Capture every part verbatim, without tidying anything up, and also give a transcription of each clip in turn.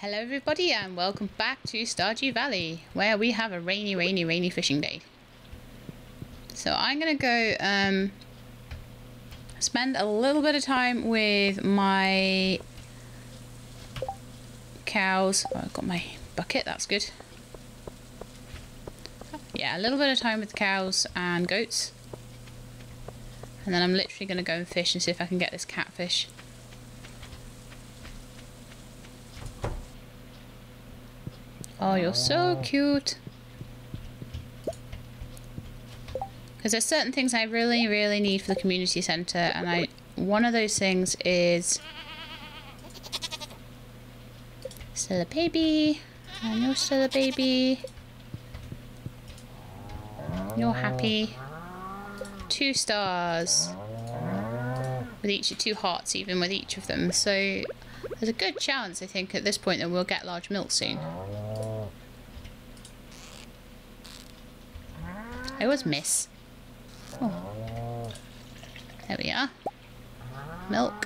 Hello everybody and welcome back to Stardew Valley, where we have a rainy, rainy, rainy fishing day. So I'm going to go um, spend a little bit of time with my cows. Oh, I've got my bucket, that's good. Yeah, a little bit of time with the cows and goats. And then I'm literally going to go and fish and see if I can get this catfish. Oh, you're so cute. Because there's certain things I really, really need for the community centre, and I one of those things is still a baby, and you're still a baby. You're happy. Two stars. With each two hearts, even with each of them. So there's a good chance, I think, at this point that we'll get large milk soon. I always miss. Oh. There we are. Milk.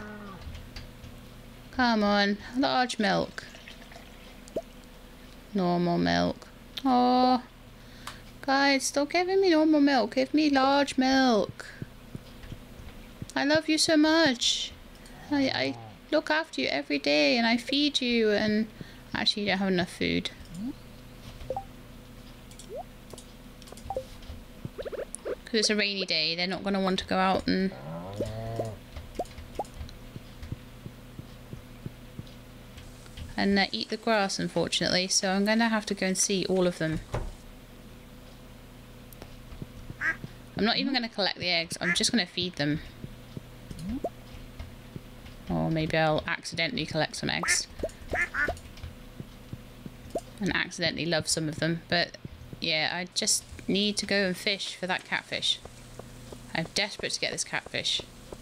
Come on, large milk. Normal milk. Oh, guys, stop giving me normal milk. Give me large milk. I love you so much. I, I look after you every day and I feed you, and actually you don't have enough food. Because it's a rainy day, they're not going to want to go out and and uh, eat the grass, unfortunately, so I'm going to have to go and see all of them. I'm not even going to collect the eggs, I'm just going to feed them. Or maybe I'll accidentally collect some eggs and accidentally love some of them, but yeah, I just need to go and fish for that catfish. I'm desperate to get this catfish.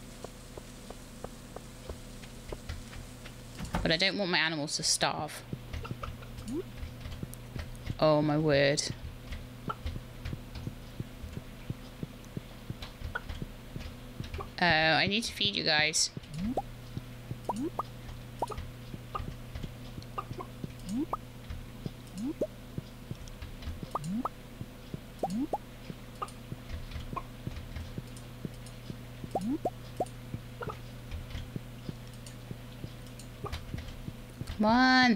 But I don't want my animals to starve. Oh my word. Oh, I need to feed you guys. Come on.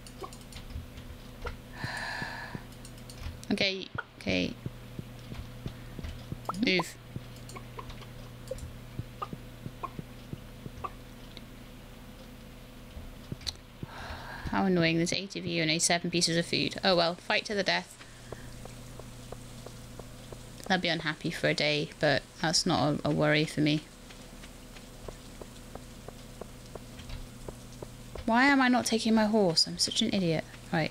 Okay, okay. Move. How annoying, there's eight of you and only seven pieces of food. Oh well, fight to the death. They'll be unhappy for a day, but that's not a, a worry for me. Why am I not taking my horse? I'm such an idiot. Right.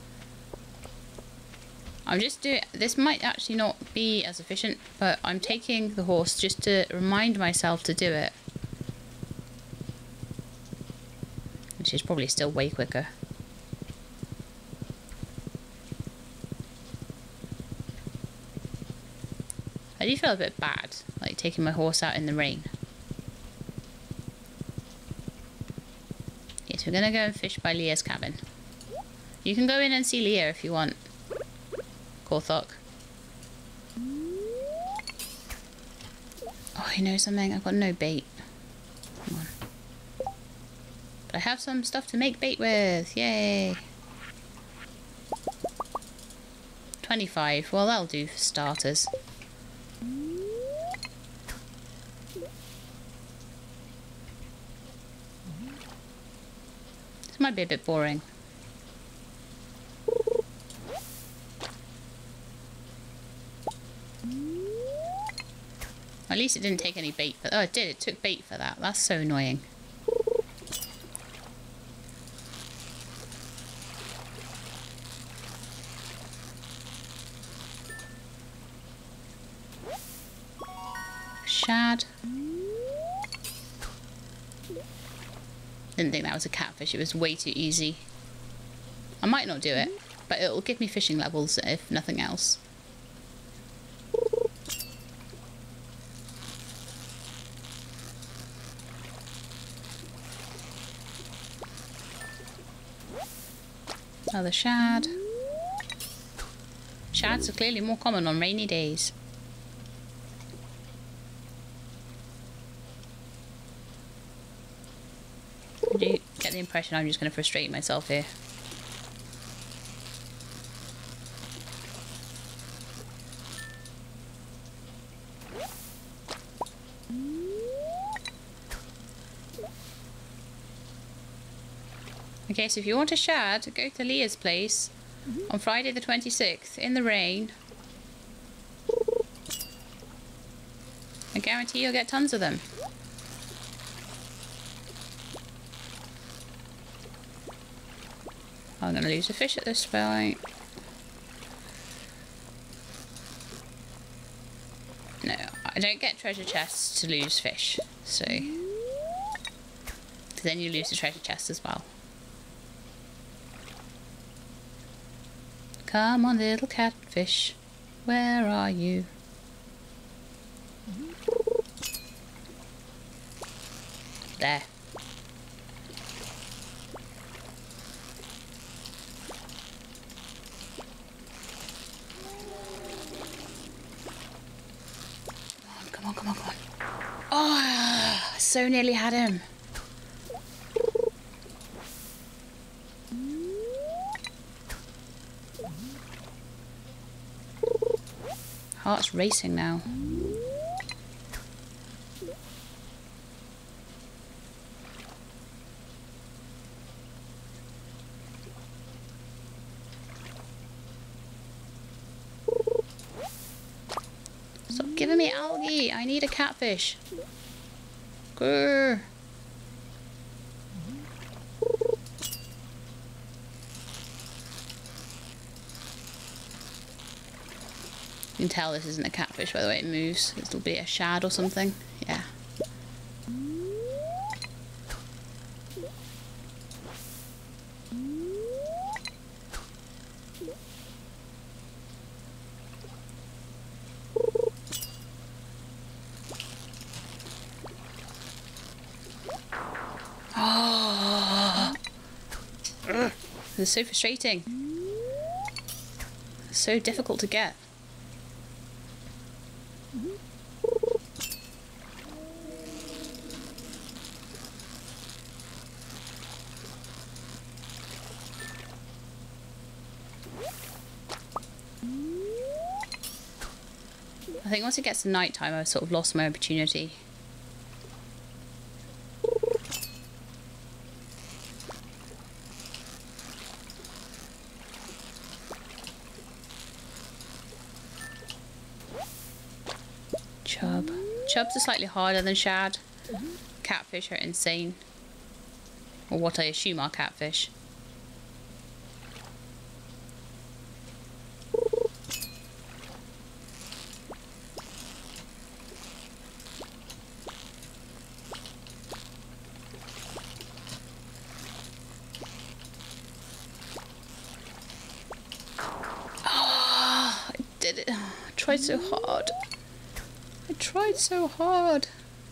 I'm just doing... This might actually not be as efficient, but I'm taking the horse just to remind myself to do it. Which is probably still way quicker. I do feel a bit bad, like taking my horse out in the rain. Yes, we're gonna go and fish by Leah's cabin. You can go in and see Leah if you want. Corthok. Oh, you know something? I've got no bait. Come on. But I have some stuff to make bait with. Yay! twenty-five. Well, that'll do for starters. This might be a bit boring. At least it didn't take any bait for... Oh, it did. It took bait for that. That's so annoying. Shad. Didn't think that was a catfish. It was way too easy. I might not do it, but it'll give me fishing levels if nothing else. Another shad. Shads are clearly more common on rainy days. I do get the impression I'm just going to frustrate myself here. Okay, so if you want a shad, go to Leah's place on Friday the twenty-sixth in the rain. I guarantee you'll get tons of them. I'm going to lose a fish at this point. No, I don't get treasure chests to lose fish, so then you lose the treasure chest as well. Come on, little catfish, where are you? There. Come on, come on, come on. Oh, so nearly had him. Heart's racing now. Stop giving me algae. I need a catfish. Grr. You can tell this isn't a catfish by the way it moves. It'll be a shad or something. Yeah. Oh. This is so frustrating. It's so difficult to get. I think once it gets to night time, I've sort of lost my opportunity. Chub. Chubs are slightly harder than shad. Catfish are insane. Or what I assume are catfish. Did it. I tried so hard. I tried so hard.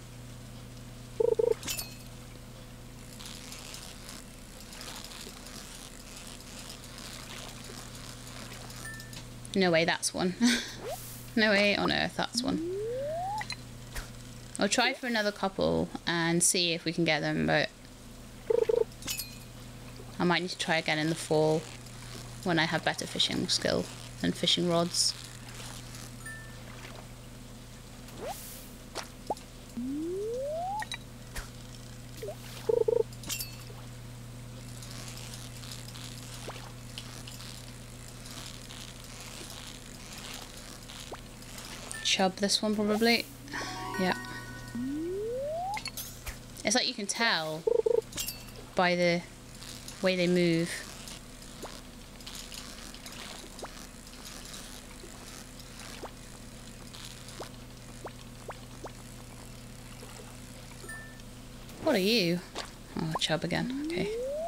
No way that's one. No way on earth that's one. I'll try for another couple and see if we can get them, but I might need to try again in the fall when I have better fishing skill and fishing rods. Chub this one probably. Yeah. It's like you can tell by the way they move. What are you? Oh, chub again. Okay.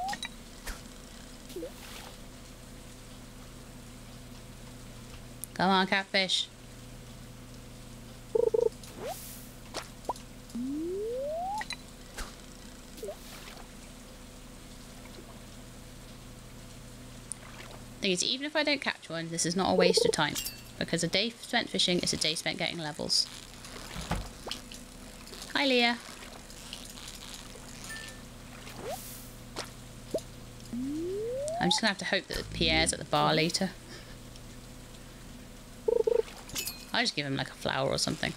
Come on, catfish. Thing is, even if I don't catch one, this is not a waste of time. Because a day spent fishing is a day spent getting levels. Hi, Leah. I'm just gonna have to hope that Pierre's at the bar later. I'll just give him like a flower or something.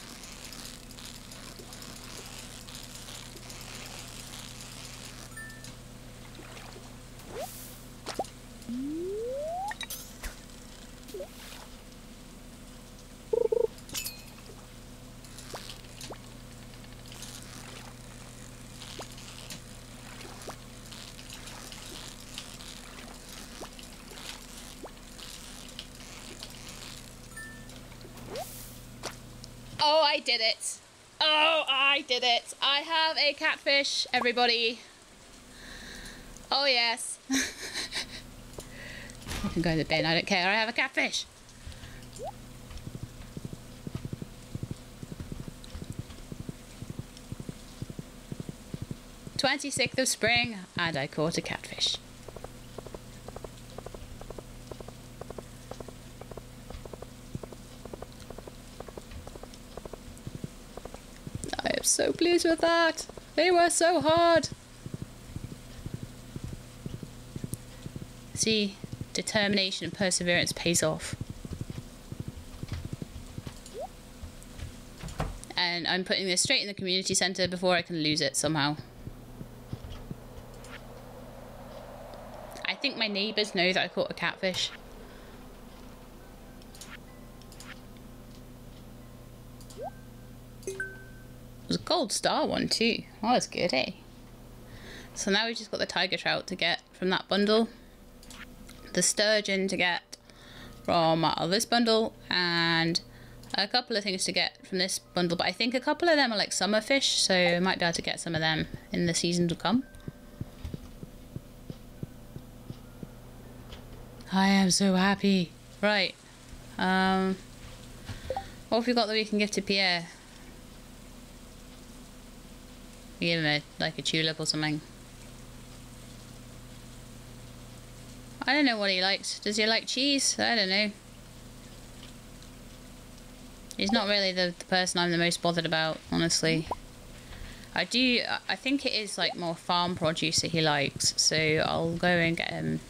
Oh, I did it. Oh, I did it. I have a catfish, everybody. Oh, yes. I can go in the bin. I don't care. I have a catfish. twenty-sixth of spring, and I caught a catfish. I am so pleased with that. They were so hard. See, determination and perseverance pays off. And I'm putting this straight in the community centre before I can lose it somehow. I think my neighbours know that I caught a catfish. It was a gold star one too. Oh, that's good, eh? So now we've just got the tiger trout to get from that bundle, the sturgeon to get from uh, this bundle, and a couple of things to get from this bundle. But I think a couple of them are like summer fish, so I might be able to get some of them in the season to come. I am so happy. Right. Um, what have we got that we can give to Pierre? Give him a, like a tulip or something. I don't know what he likes. Does he like cheese? I don't know. He's not really the, the person I'm the most bothered about, honestly. I do, I think it is like more farm produce that he likes, so I'll go and get him.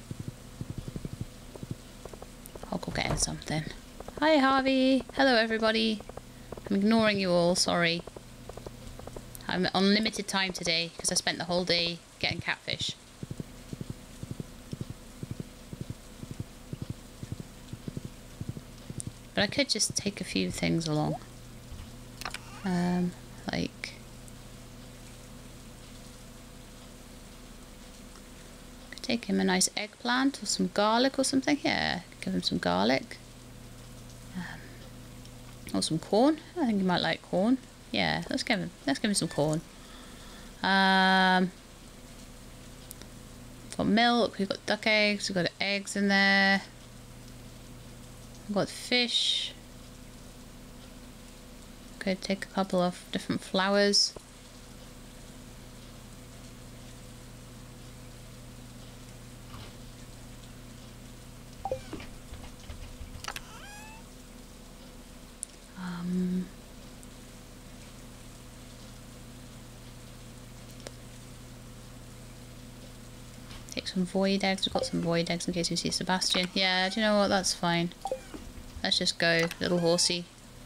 I'll go get him something. Hi Harvey! Hello everybody! I'm ignoring you all, sorry. I'm on limited time today because I spent the whole day getting catfish. But I could just take a few things along. Um, like... Could take him a nice eggplant or some garlic or something. Yeah, give him some garlic. Um, or some corn. I think he might like corn. Yeah, let's give him, let's give him some corn. Um, we've got milk, we've got duck eggs, we've got eggs in there. We've got fish. Could take a couple of different flowers. Um... Take some void eggs. We've got some void eggs in case we see Sebastian. Yeah, do you know what? That's fine. Let's just go, little horsey.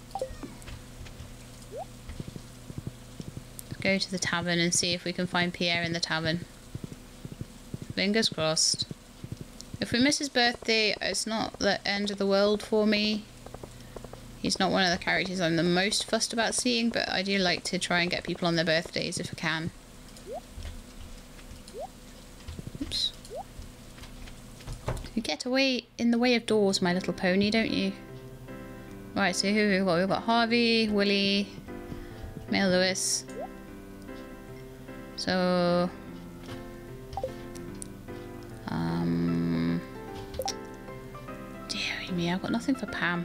Let's go to the tavern and see if we can find Pierre in the tavern. Fingers crossed. If we miss his birthday, it's not the end of the world for me. He's not one of the characters I'm the most fussed about seeing, but I do like to try and get people on their birthdays if I can. Oops. You get away in the way of doors, my little pony, don't you? Right, so who have we got? We've got Harvey, Willie, Mel Lewis. So... Um... Dear me, I've got nothing for Pam.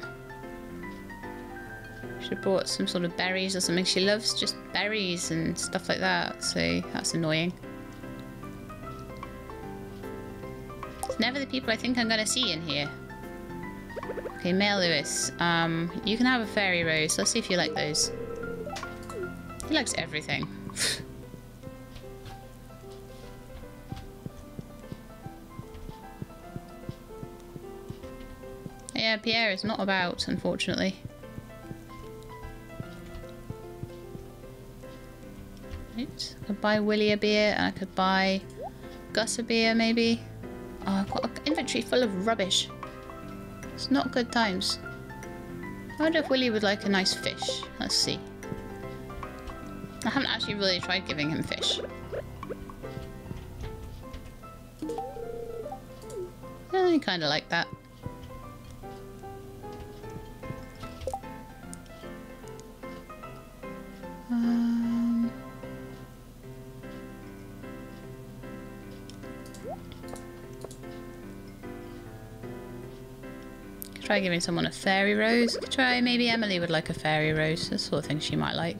Should have brought some sort of berries or something. She loves just berries and stuff like that, so that's annoying. It's never the people I think I'm gonna see in here. Okay, Male Lewis. Um, you can have a fairy rose. Let's see if you like those. He likes everything. Yeah, Pierre is not about, unfortunately. Right. I could buy Willy a beer, and I could buy Gus a beer, maybe. Oh, I've got an inventory full of rubbish. It's not good times. I wonder if Willy would like a nice fish. Let's see. I haven't actually really tried giving him fish. I kind of like that. Um, could try giving someone a fairy rose. Could try, maybe Emily would like a fairy rose. That's the sort of thing she might like.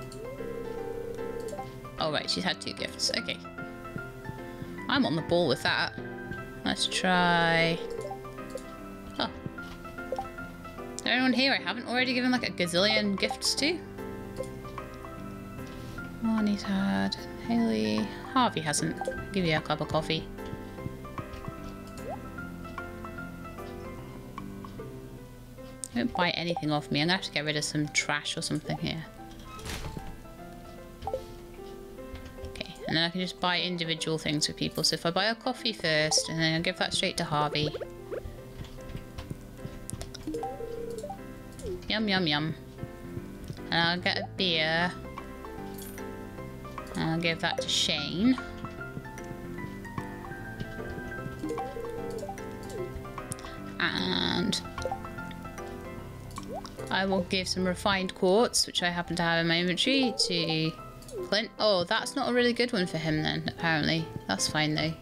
Oh right, she's had two gifts. Okay. I'm on the ball with that. Let's try... Oh. Is there anyone here I haven't already given like a gazillion gifts to? Marnie's had. Haley. Harvey hasn't. Give you a cup of coffee. Don't buy anything off me. I'm gonna have to get rid of some trash or something here. Okay, and then I can just buy individual things for people. So if I buy a coffee first, and then I'll give that straight to Harvey. Yum, yum, yum. And I'll get a beer. And I'll give that to Shane. And I will give some refined quartz, which I happen to have in my inventory, to Clint. Oh, that's not a really good one for him then, apparently. That's fine though.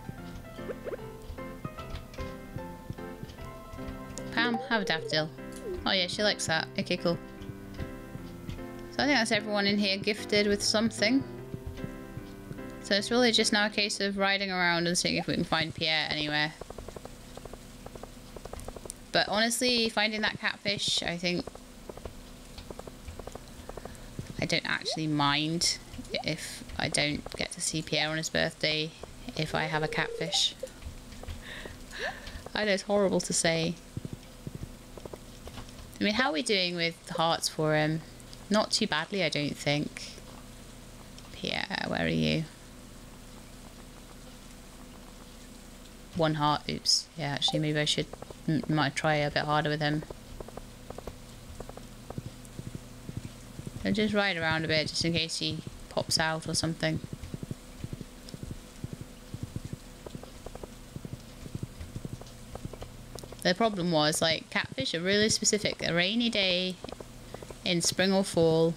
Pam, have a daffodil. Oh yeah, she likes that. Okay, cool. So I think that's everyone in here gifted with something. So it's really just now a case of riding around and seeing if we can find Pierre anywhere. But honestly, finding that catfish, I think... I don't actually mind if I don't get to see Pierre on his birthday if I have a catfish. I know it's horrible to say. I mean, how are we doing with hearts for him? Not too badly, I don't think. Pierre, where are you? One heart. Oops. Yeah, actually, maybe I should m might try a bit harder with him. I'll just ride around a bit, just in case he pops out or something. The problem was, like, catfish are really specific. A rainy day in spring or fall.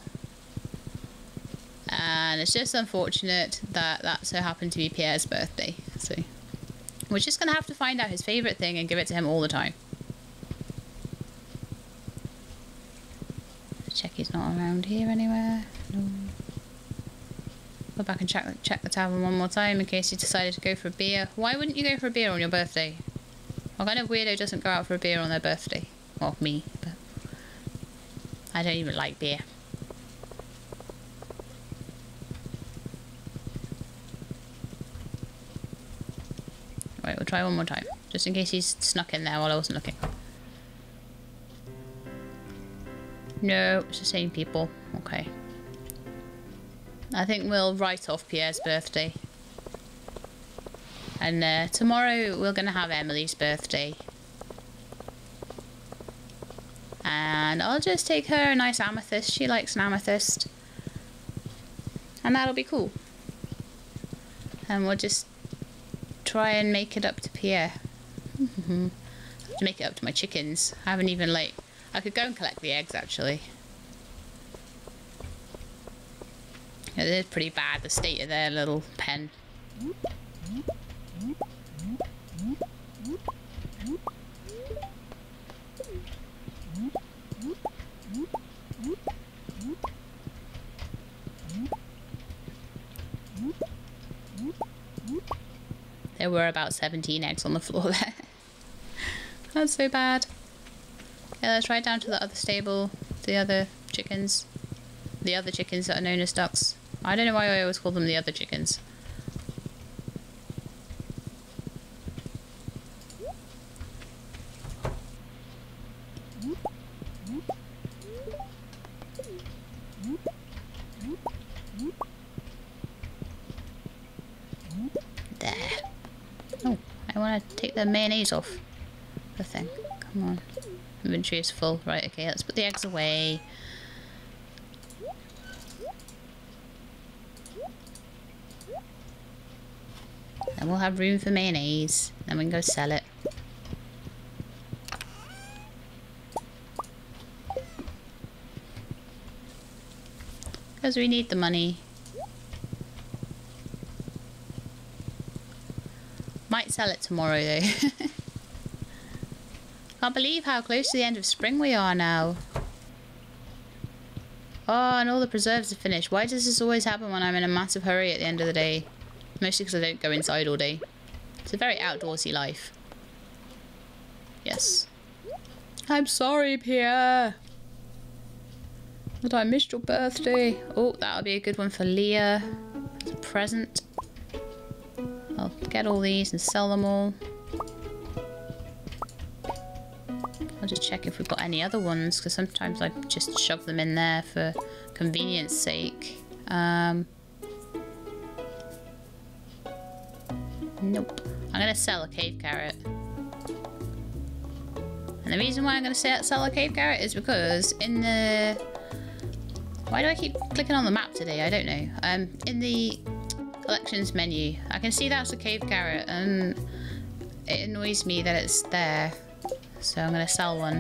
And it's just unfortunate that that so happened to be Pierre's birthday. So we're just going to have to find out his favourite thing and give it to him all the time. Check he's not around here anywhere. No. Go back and check, check the tavern one more time in case he decided to go for a beer. Why wouldn't you go for a beer on your birthday? What kind of weirdo doesn't go out for a beer on their birthday? Well, me, but I don't even like beer. Right, we'll try one more time, just in case he's snuck in there while I wasn't looking. No, it's the same people. Okay. I think we'll write off Pierre's birthday. And uh, tomorrow we're going to have Emily's birthday. And I'll just take her a nice amethyst. She likes an amethyst. And that'll be cool. And we'll just try and make it up to Pierre. To make it up to my chickens. I haven't even, like... I could go and collect the eggs, actually. It is pretty bad, the state of their little pen. there were about seventeen eggs on the floor there. That's so bad. Yeah, let's ride down to the other stable, the other chickens. The other chickens that are known as ducks. I don't know why I always call them the other chickens. There. Oh, I want to take the mayonnaise off the thing. Come on. Inventory is full. Right, okay, let's put the eggs away. Then we'll have room for mayonnaise. Then we can go sell it. Because we need the money. Might sell it tomorrow though. Can't believe how close to the end of spring we are now. Oh, and all the preserves are finished. Why does this always happen when I'm in a massive hurry at the end of the day? Mostly because I don't go inside all day. It's a very outdoorsy life. Yes. I'm sorry, Pierre. That I missed your birthday. Oh, that'll be a good one for Leah. As a present. I'll get all these and sell them all. I'll just check if we've got any other ones, because sometimes I just shove them in there for convenience sake. Um, nope. I'm going to sell a cave carrot. And the reason why I'm going to sell a cave carrot is because in the... Why do I keep clicking on the map today? I don't know. Um, in the collections menu, I can see that's a cave carrot, and it annoys me that it's there. So I'm going to sell one.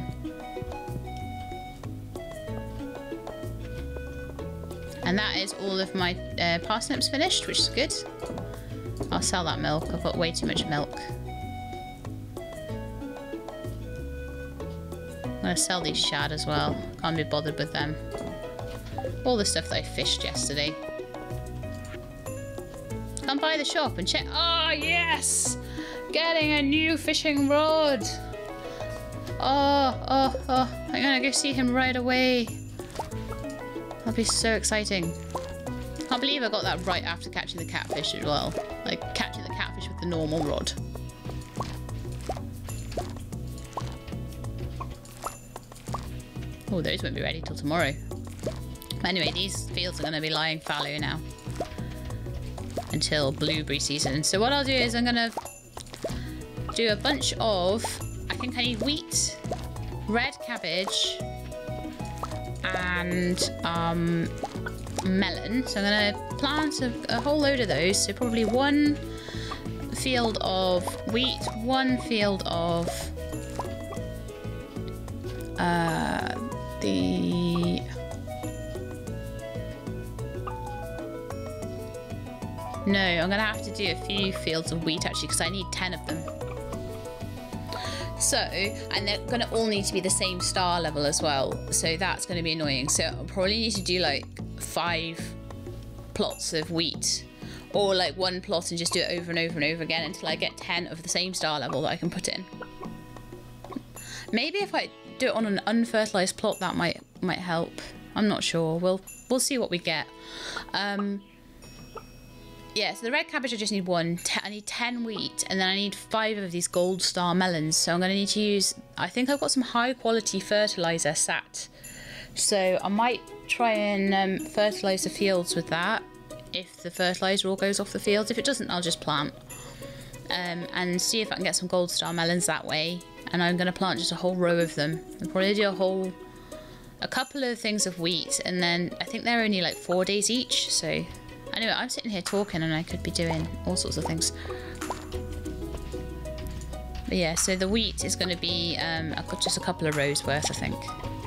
And that is all of my uh, parsnips finished, which is good. I'll sell that milk. I've got way too much milk. I'm going to sell these shad as well. Can't be bothered with them. All the stuff that I fished yesterday. Come by the shop and check. Oh, yes! Getting a new fishing rod. Oh, oh, oh. I'm gonna go see him right away. That'll be so exciting. Can't believe I got that right after catching the catfish as well. Like, catching the catfish with the normal rod. Oh, those won't be ready till tomorrow. But anyway, these fields are going to be lying fallow now. Until blueberry season. So what I'll do is I'm going to do a bunch of... I think I need wheat, red cabbage, and um, melon. So I'm going to plant a, a whole load of those. So probably one field of wheat, one field of uh, the... No, I'm going to have to do a few fields of wheat actually, because I need ten of them. So, and they're going to all need to be the same star level as well. So that's going to be annoying. So I'll probably need to do like five plots of wheat. Or like one plot and just do it over and over and over again until I get ten of the same star level that I can put in. Maybe if I do it on an unfertilized plot, that might might help. I'm not sure. We'll, we'll see what we get. Um... Yeah, so the red cabbage I just need one. I need ten wheat, and then I need five of these gold star melons. So I'm going to need to use... I think I've got some high quality fertiliser sat. So I might try and um, fertilise the fields with that. If the fertiliser all goes off the fields. If it doesn't, I'll just plant. Um, and see if I can get some gold star melons that way. And I'm going to plant just a whole row of them. I'll probably do a whole... A couple of things of wheat. And then I think they're only like four days each. So... Anyway, I'm sitting here talking and I could be doing all sorts of things. But yeah, so the wheat is going to be um, I've got just a couple of rows worth, I think.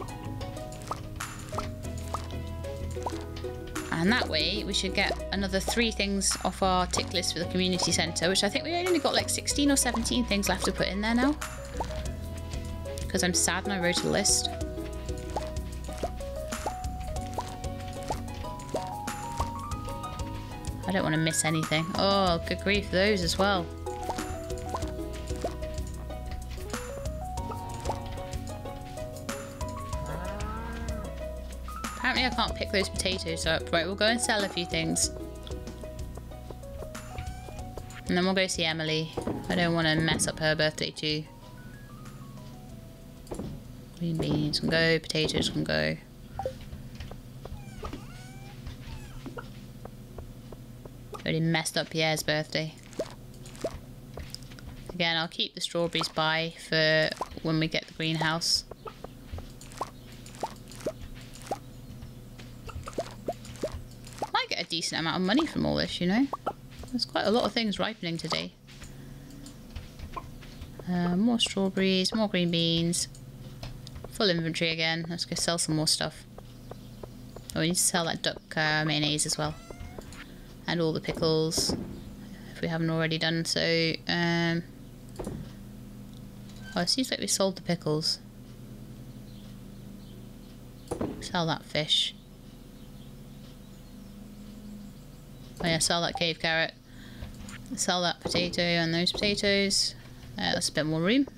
And that way we should get another three things off our tick list for the community centre, which I think we only got like sixteen or seventeen things left to put in there now. Because I'm sad and I wrote a list. I don't want to miss anything. Oh, good grief, those as well. pick those potatoes up. Right, we'll go and sell a few things. And then we'll go see Emily. I don't want to mess up her birthday too. Green beans can go, potatoes can go. Already messed up Pierre's birthday. Again, I'll keep the strawberries by for when we get the greenhouse. Might get a decent amount of money from all this, you know? There's quite a lot of things ripening today. Uh, more strawberries, more green beans. Full inventory again. Let's go sell some more stuff. Oh, we need to sell that duck uh, mayonnaise as well. And all the pickles, if we haven't already done so. Um, oh, it seems like we sold the pickles. Sell that fish. Oh yeah, sell that cave carrot. Sell that potato and those potatoes. Uh, that's a bit more room.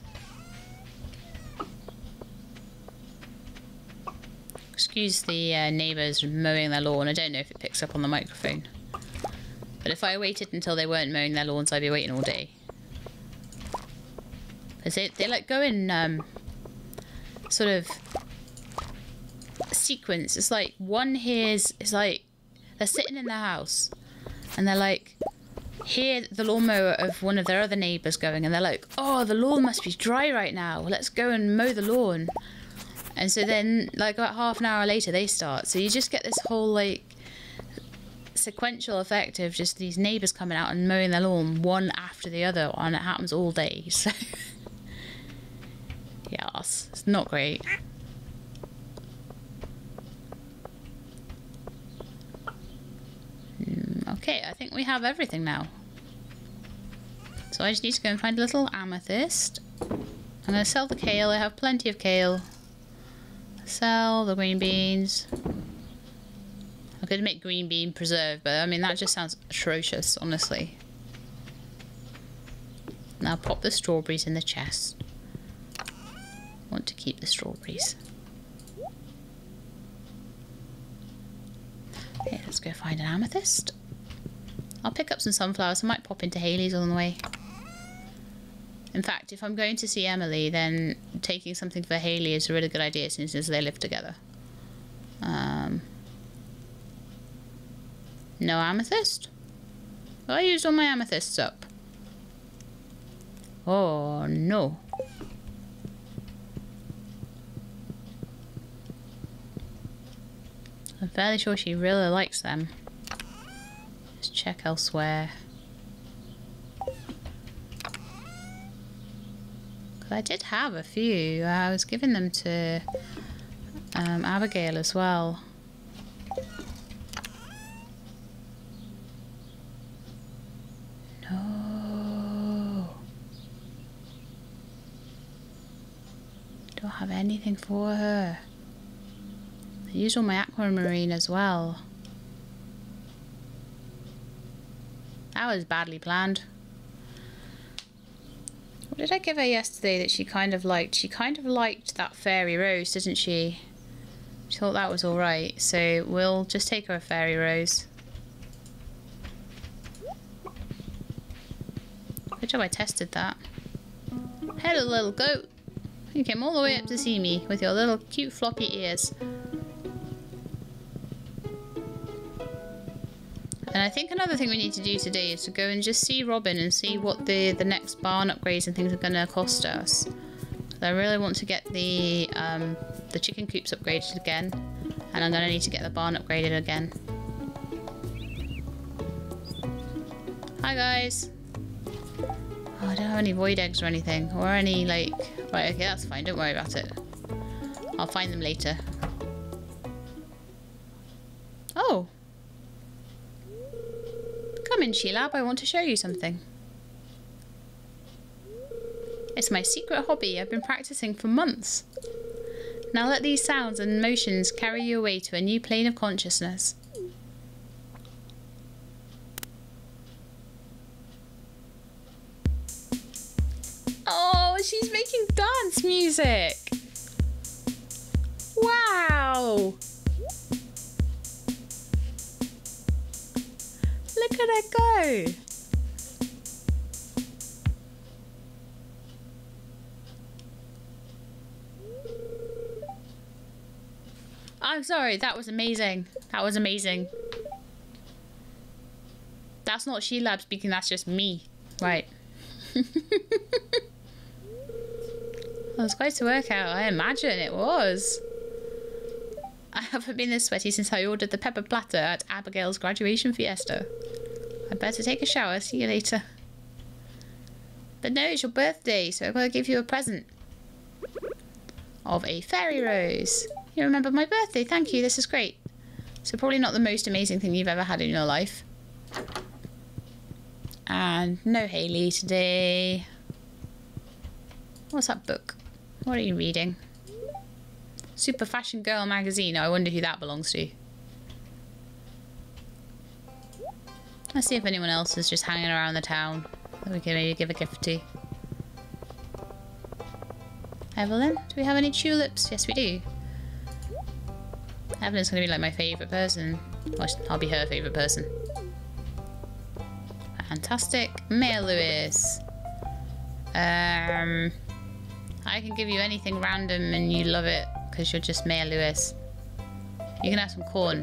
Excuse the uh, neighbours mowing their lawn. I don't know if it picks up on the microphone. But if I waited until they weren't mowing their lawns, I'd be waiting all day. Because they, they like go in um, sort of sequence. It's like one hears, it's like they're sitting in their house and they're like, hear the lawnmower of one of their other neighbours going, and they're like, oh, the lawn must be dry right now. Let's go and mow the lawn. And so then, like, about half an hour later, they start. So you just get this whole, like, sequential effect of just these neighbours coming out and mowing their lawn one after the other, and it happens all day. So, yes, it's not great. Okay, I think we have everything now. So I just need to go and find a little amethyst. I'm going to sell the kale. I have plenty of kale. Sell the green beans. I could make green bean preserve, but I mean that just sounds atrocious, honestly. Now pop the strawberries in the chest. Want to keep the strawberries. Okay, let's go find an amethyst. I'll pick up some sunflowers. I might pop into Haley's on the way. In fact, if I'm going to see Emily, then taking something for Haley is a really good idea since they live together. Um, no amethyst? Have I used all my amethysts up? Oh, no. I'm fairly sure she really likes them. Just check elsewhere. Because I did have a few. I was giving them to um, Abigail as well. No. Don't have anything for her. I used all my aquamarine as well. That was badly planned. What did I give her yesterday that she kind of liked? She kind of liked that fairy rose, didn't she? She thought that was alright, so we'll just take her a fairy rose. Good job I tested that. Hello, little goat. You came all the way up to see me with your little cute floppy ears. And I think another thing we need to do today is to go and just see Robin and see what the, the next barn upgrades and things are going to cost us. I really want to get the um, the chicken coops upgraded again, and I'm going to need to get the barn upgraded again. Hi guys! Oh, I don't have any void eggs or anything, or any like... Right, okay, that's fine, don't worry about it. I'll find them later. Oh! Come in, Sheelab, I want to show you something. It's my secret hobby I've been practicing for months. Now let these sounds and motions carry you away to a new plane of consciousness. Oh, she's making dance music! Wow! did it go? I'm sorry, that was amazing. That was amazing. That's not Sheila speaking, that's just me. Right. It was quite a workout, I imagine it was. I haven't been this sweaty since I ordered the pepper platter at Abigail's graduation fiesta. I'd better take a shower, see you later. But no, it's your birthday, so I've got to give you a present. Of a fairy rose. You remember my birthday, thank you, this is great. So probably not the most amazing thing you've ever had in your life. And no Hayley today. What's that book? What are you reading? Super Fashion Girl magazine. I wonder who that belongs to. Let's see if anyone else is just hanging around the town that we can maybe give a gift to. Evelyn, do we have any tulips? Yes, we do. Evelyn's going to be like my favourite person. Well, I'll be her favourite person. Fantastic. Mayor Lewis. Um, I can give you anything random and you love it because you're just Mayor Lewis. You can have some corn.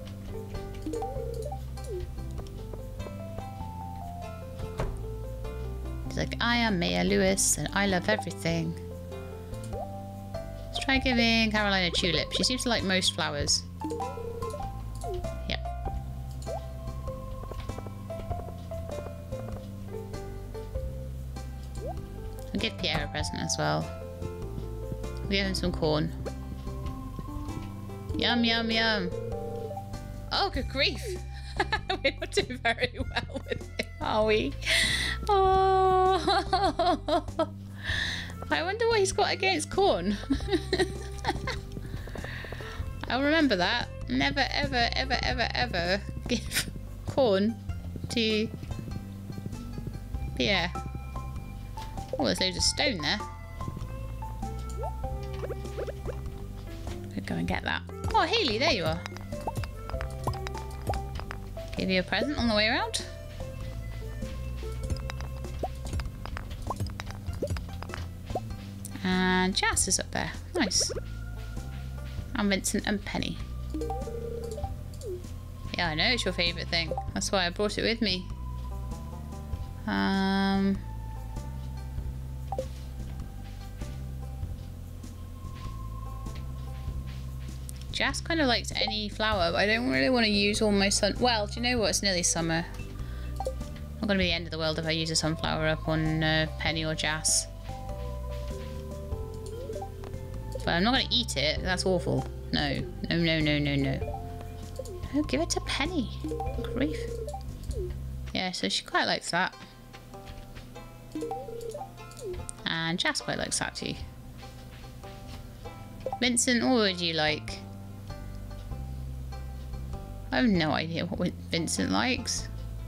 He's like, I am Mayor Lewis and I love everything. Let's try giving Caroline a tulip. She seems to like most flowers. Yep. I'll give Pierre a present as well. We'll give him some corn. Yum, yum, yum. Oh, good grief. We're not doing very well with it, are we? Oh. I wonder what he's got against corn. I'll remember that. Never, ever, ever, ever, ever give corn to Pierre. Oh, there's loads of stone there. We'll go and get that. Oh, Hayley, there you are. Give you a present on the way around. And Jas is up there. Nice. And Vincent and Penny. Yeah, I know it's your favourite thing. That's why I brought it with me. Um... Jas kind of likes any flower, but I don't really want to use all my sun... Well, do you know what? It's nearly summer. Not going to be the end of the world if I use a sunflower up on uh, Penny or Jas. But I'm not going to eat it. That's awful. No. No, no, no, no, no. No, give it to Penny. Grief. Yeah, so she quite likes that. And Jas quite likes that too. Vincent, what would you like? I have no idea what Vincent likes.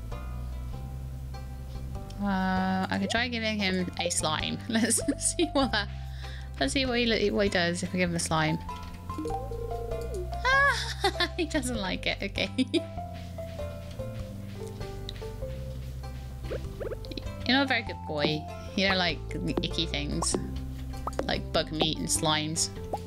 Uh, I could try giving him a slime. Let's see what that... Let's see what he, what he does if I give him a slime. Ah, he doesn't like it. Okay. You're not a very good boy. You don't like icky things. Like bug meat and slimes.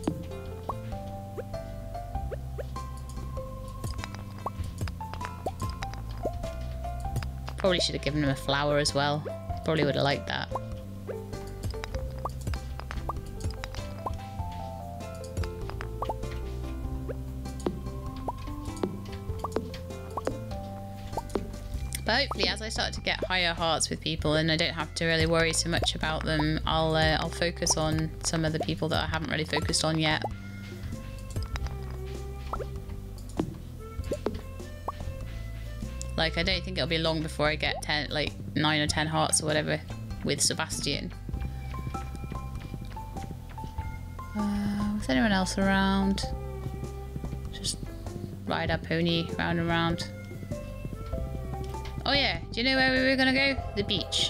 Probably should have given him a flower as well. Probably would have liked that. But hopefully, as I start to get higher hearts with people, and I don't have to really worry so much about them, I'll uh, I'll focus on some of the people that I haven't really focused on yet. Like, I don't think it'll be long before I get ten, like nine or ten hearts or whatever with Sebastian. Uh, was anyone else around? Just ride our pony round and round. Oh yeah, do you know where we were gonna go? The beach.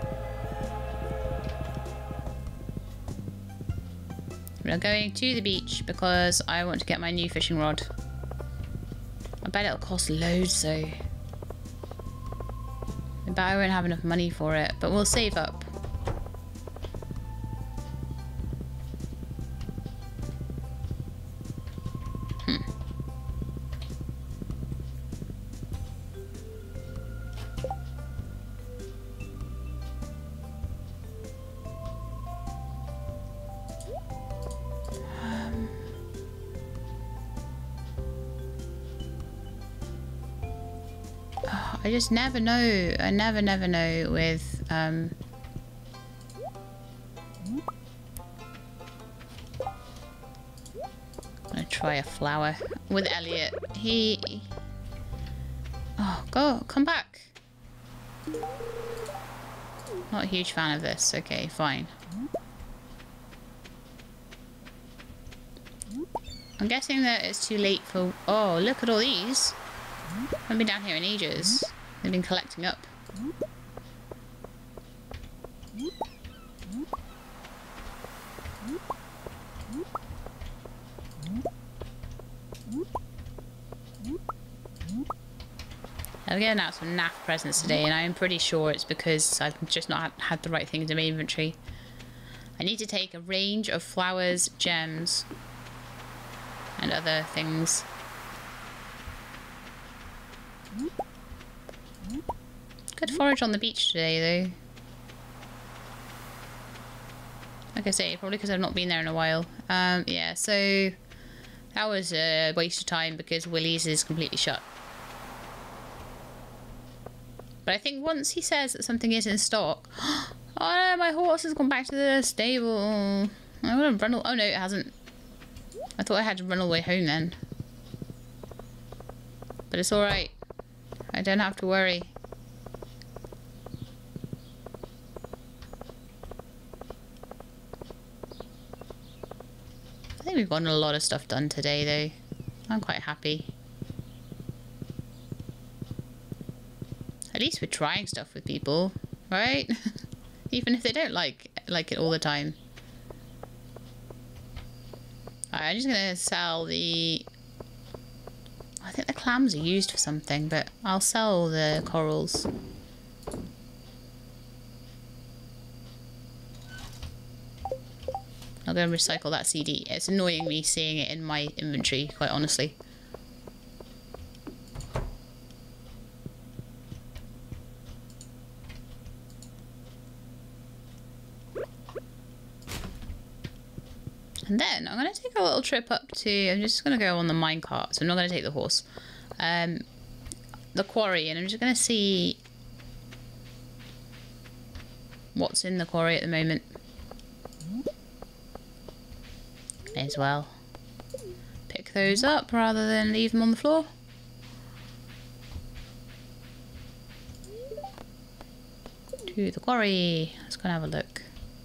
We're going to the beach because I want to get my new fishing rod. I bet it'll cost loads though. But I won't have enough money for it, but we'll save up. Hmm. Um. Oh, I just never know. I never, never know with um. I'm gonna try a flower with Elliot. He. Oh, go, come back. Not a huge fan of this. Okay, fine. I'm guessing that it's too late for... Oh, look at all these. I've been down here in ages. They've been collecting up. I'm getting out some naff presents today, and I'm pretty sure it's because I've just not had the right things in my inventory. I need to take a range of flowers, gems, and other things. Good forage on the beach today, though. Like I say, probably because I've not been there in a while. Um, yeah, so that was a waste of time because Willie's is completely shut. But I think once he says that something is in stock... Oh no, my horse has gone back to the stable. I'm gonna run all... Oh no, it hasn't. I thought I had to run all the way home then. But it's alright. I don't have to worry. I think we've gotten a lot of stuff done today though. I'm quite happy. At least we're trying stuff with people, right? Even if they don't like like it all the time. Alright, I'm just gonna sell the... I think the clams are used for something, but I'll sell the corals. I'll go and recycle that C D. It's annoying me seeing it in my inventory, quite honestly. And then I'm going to take a little trip up to... I'm just going to go on the minecart, so I'm not going to take the horse. Um, the quarry, and I'm just going to see what's in the quarry at the moment. May as well pick those up rather than leave them on the floor. To the quarry. Let's go and have a look.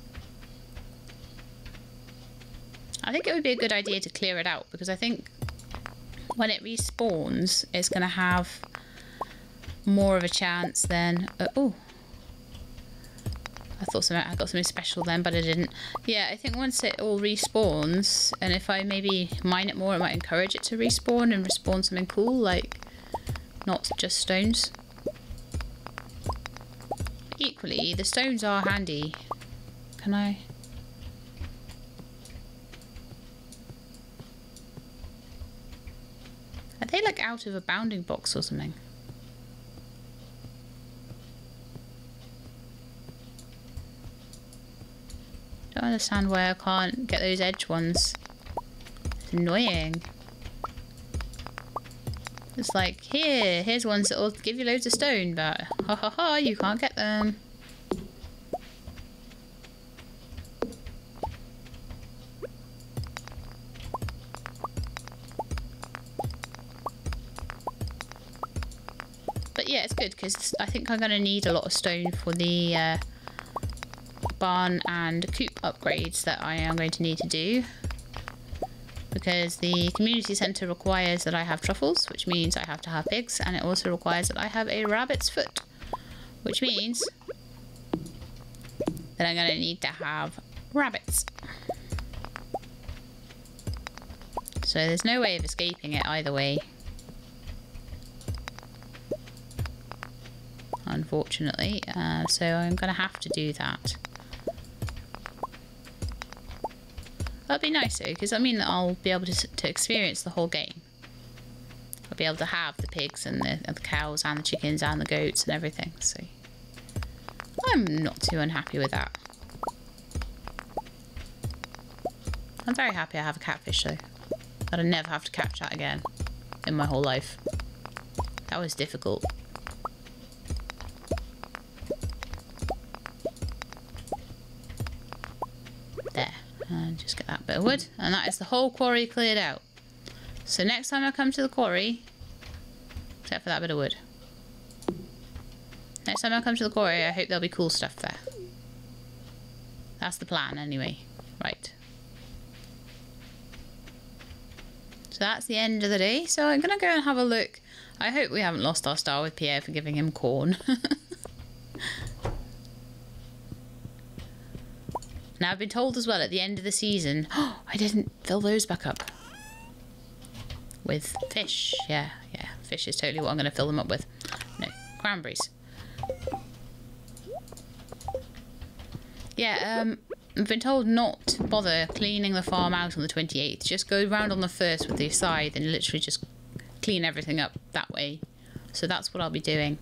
I think it would be a good idea to clear it out because I think when it respawns, it's going to have more of a chance than... Uh, oh, I thought something, I got something special then, but I didn't. Yeah, I think once it all respawns, and if I maybe mine it more, it might encourage it to respawn and respawn something cool, like not just stones. Equally, the stones are handy. Can I... Are they like out of a bounding box or something? Don't understand why I can't get those edge ones. It's annoying. It's like, here, here's ones that will give you loads of stone, but ha ha ha, you can't get them. But yeah, it's good because I think I'm going to need a lot of stone for the uh, barn and coop upgrades that I am going to need to do. Because the community centre requires that I have truffles, which means I have to have pigs, and it also requires that I have a rabbit's foot, which means that I'm going to need to have rabbits. So there's no way of escaping it either way. unfortunately. Uh, so I'm going to have to do that. That'd be nice though, because I mean I'll be able to, to experience the whole game. I'll be able to have the pigs and the, and the cows and the chickens and the goats and everything. So I'm not too unhappy with that. I'm very happy I have a catfish though. That I never have to catch that again in my whole life. That was difficult. There. And just get that bit of wood. And that is the whole quarry cleared out. So next time I come to the quarry, except for that bit of wood. Next time I come to the quarry, I hope there'll be cool stuff there. That's the plan anyway. Right. So that's the end of the day. So I'm going to go and have a look. I hope we haven't lost our star with Pierre for giving him corn. Now I've been told as well at the end of the season, oh, I didn't fill those back up. With fish. Yeah, yeah. Fish is totally what I'm going to fill them up with. No, cranberries. Yeah, um, I've been told not to bother cleaning the farm out on the twenty-eighth. Just go round on the first with the scythe and literally just clean everything up that way. So that's what I'll be doing.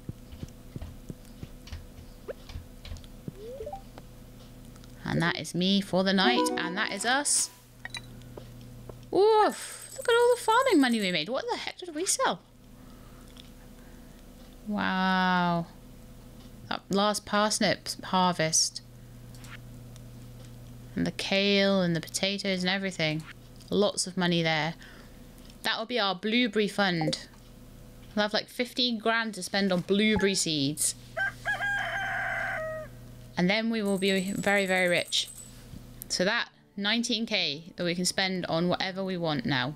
And that is me for the night. And that is us. Oof. Look at all the farming money we made. What the heck did we sell? Wow. That last parsnip harvest. And the kale and the potatoes and everything. Lots of money there. That'll be our blueberry fund. We'll have like fifteen grand to spend on blueberry seeds. And then we will be very, very rich. So that nineteen K that we can spend on whatever we want now.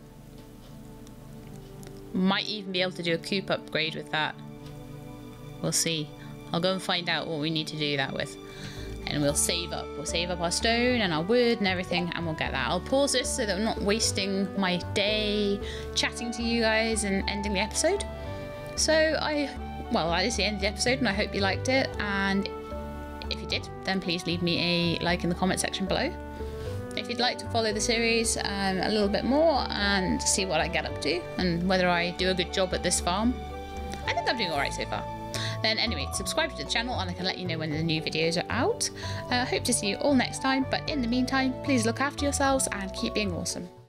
Might even be able to do a coop upgrade with that. We'll see. I'll go and find out what we need to do that with. And we'll save up. We'll save up our stone and our wood and everything, and we'll get that. I'll pause this so that I'm not wasting my day chatting to you guys and ending the episode. So I, well, that is the end of the episode, and I hope you liked it. And if you did, then please leave me a like in the comment section below. If you'd like to follow the series um, a little bit more and see what I get up to and whether I do a good job at this farm, I think I'm doing alright so far. Then anyway, subscribe to the channel and I can let you know when the new videos are out. I uh, hope to see you all next time, but in the meantime, please look after yourselves and keep being awesome.